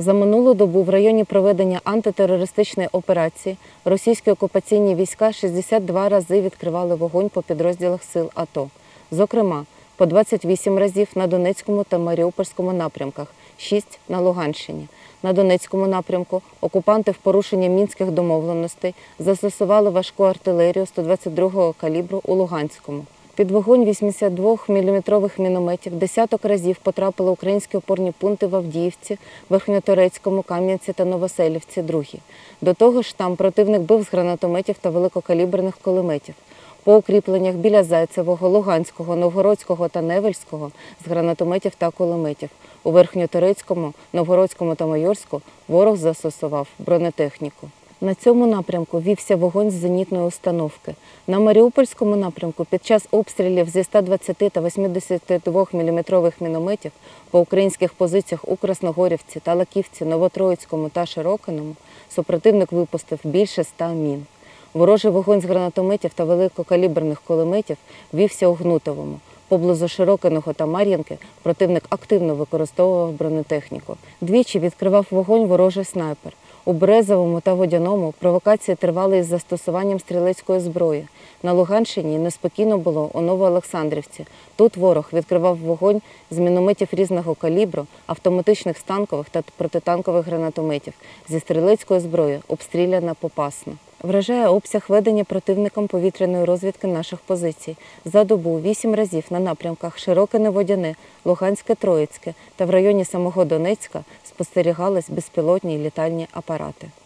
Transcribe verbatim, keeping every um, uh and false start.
За минулу добу в районі проведення антитерористичної операції російські окупаційні війська шістдесят два рази відкривали вогонь по підрозділах сил АТО. Зокрема, по двадцять вісім разів на Донецькому та Маріупольському напрямках, шість на Луганщині. На Донецькому напрямку окупанти в порушення мінських домовленостей застосували важку артилерію сто двадцять другого калібру у Луганському. Під вогонь вісімдесятидвоміліметрових мінометів десяток разів потрапили українські опорні пункти в Авдіївці, Верхньоторецькому, Кам'янці та Новоселівці другій. До того ж, там противник бив з гранатометів та великокаліберних кулеметів. По укріпленнях біля Зайцевого, Луганського, Новгородського та Невельського з гранатометів та кулеметів. У Верхньоторецькому, Новгородському та Майорську ворог застосував бронетехніку. На цьому напрямку вівся вогонь з зенітної установки. На Маріупольському напрямку під час обстрілів зі ста двадцяти та вісімдесятидвоміліметрових мінометів по українських позиціях у Красногорівці, Талаківці, Новотроїцькому та Широкиному супротивник випустив більше ста мін. Ворожий вогонь з гранатометів та великокаліберних кулеметів вівся у Гнутовому. Поблизу Широкиного та Мар'їнки противник активно використовував бронетехніку. Двічі відкривав вогонь ворожий снайпер. У Березовому та Водяному провокації тривали із застосуванням стрілецької зброї. На Луганщині неспокійно було у Новоолександрівці. Тут ворог відкривав вогонь з мінометів різного калібру, автоматичних станкових та протитанкових гранатометів. Зі стрілецької зброї обстріляна Попасна. Вражає обсяг ведення противником повітряної розвідки наших позицій. За добу вісім разів на напрямках Широкине-Водяне, Луганське-Троїцьке та в районі самого Донецька спостерігались безпілотні літальні апарати.